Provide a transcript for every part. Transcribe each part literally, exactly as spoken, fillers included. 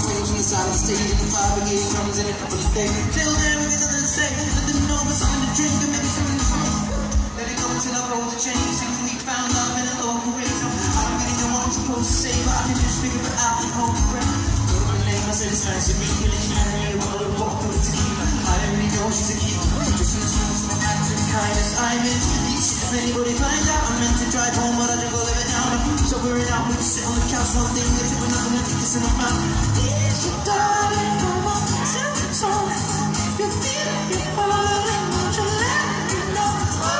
flames from the side of the stage, and the fire brigade comes in a couple of days. Till then, we're gonna say, let them know about something to drink and maybe something to smoke. Let it go until our roads are changed, and we found love in a local radio. I don't really know what I'm supposed to say, but I can just figure it out and hold the breath. Told her name, I said it's nice to meet you, and she never really wanted to walk through it to keep her. I don't really know she's a keeper, just in small, small acts of kindness. I'm in deep shit if anybody finds out. I'm meant to drive home, but I just go live it down. So we're in out, we just sit on the couch, one thing, get to another, and take this in my mouth. Is your darling, come on, tell me so. If you feel like you're falling, won't you let me know?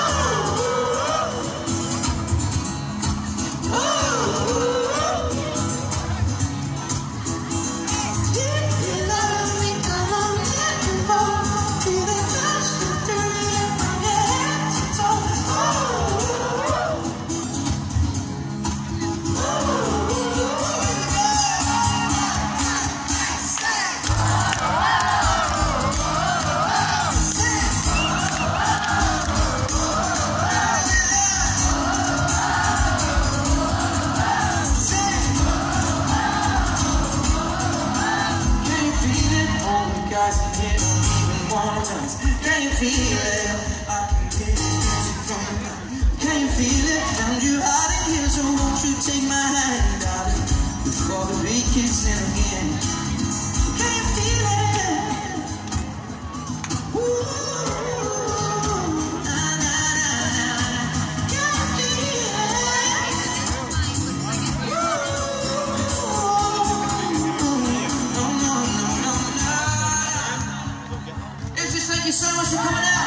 Oh, oh, if you love me, come on, let me know. Feel the touch, the thrill from your head to toe. Oh, can you feel it? I can taste music from the night. Can you feel it? Found you hiding here, so won't you take my hand, darling, before the beat kicks in again? Can you feel it? Ooh, na na na na. Can you feel it? Ooh, no no no no no. It's just thank you so much for coming out.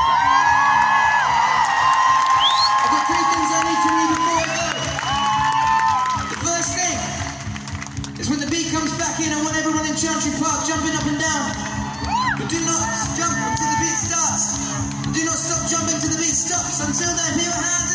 I've got three things I need to read before I go. The first thing is when the beat comes back in, I want everyone in Chantry Park jumping up and down. But do not jump until the beat starts. Do not stop jumping till the beat stops. Until then, put your hands